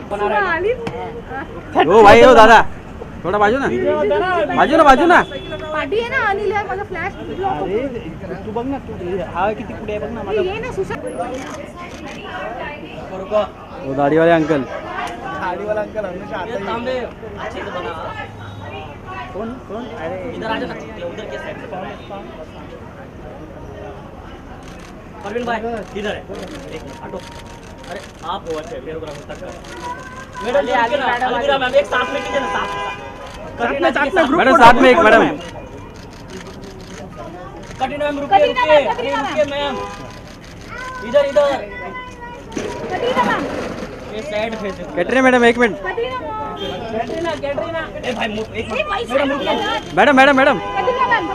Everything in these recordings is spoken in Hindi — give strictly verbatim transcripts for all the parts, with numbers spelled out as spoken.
ओ भाई ओ दादा थोड़ा बाजू ना बाजू ना बाजू ना पाठी आहे ना अनिल आहे माझा फ्लॅश अरे तू बघ ना तू हा किती पुढे आहे बघ ना माझा ये ना सुशांत वो दाढ़ी वाले अंकल दाढ़ी वाला अंकल हमेशा आता ही सामने अच्छे से बना कौन कौन अरे इधर आ जा उधर के साइड से परवीन भाई इधर है एक हटो अरे आप हो अच्छे फोटोग्राफर तक मैडम जी आगे अलविरा मैम एक साथ में कीजिए ना साथ करीना साथ में मैडम साथ में एक मैडम करीना मैम रुकिए रुकिए रुकिए मैम इधर इधर करीना मैम ये साइड फेस कैटरीना मैडम एक मिनट कैटरीना कैटरीना ए भाई एक मैडम रुकिए madam madam madam Kareena ma'am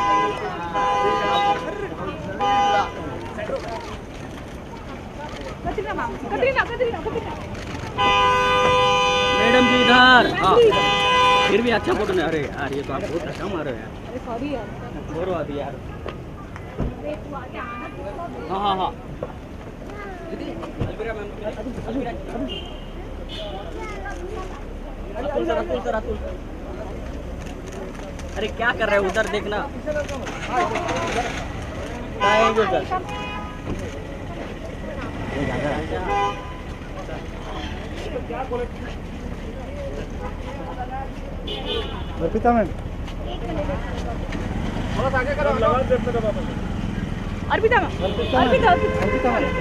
Kareena ma'am Kareena Kareena Kareena madam ji इधर हाँ फिर भी अच्छा फोटो नहीं अरे यार ये तो आप बहुत अच्छा मारो यार अरे सॉरी यार बोरो अभी यार हाँ हाँ हाँ Alvira ma'am Alvira Atul sir Atul sir Atul अरे क्या कर रहे हो उधर देखना thank you sir Arpita ma'am Arpita ma'am Arpita Arpita ma'am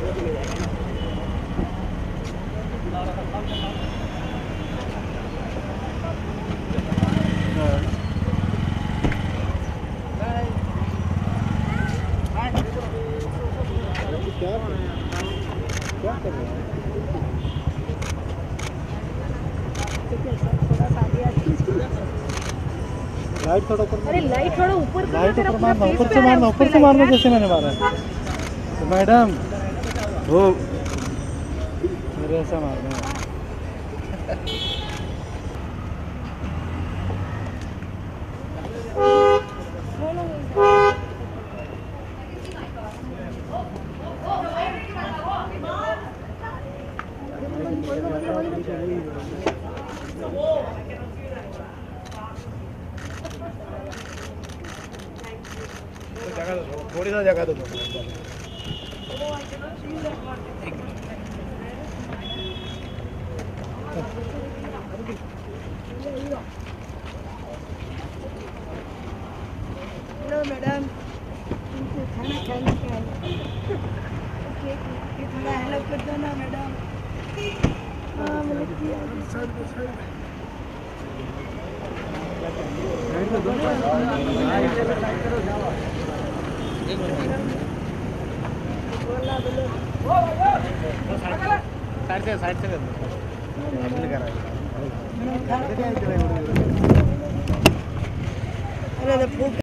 क्या क्या कर रहे हैं लाइट थोड़ा ऊपर अरे लाइट थोड़ा ऊपर लाइट ऊपर मारना ऊपर से मारना ऊपर से मारना जैसे मैंने मारा तो मैडम वो मेरे ऐसा मारना थोड़ी सा जगह दो हेलो मैडम खाना खाने का है थोड़ा हेल्प कर दो ना मैडम हाँ साइड से साइड से अरे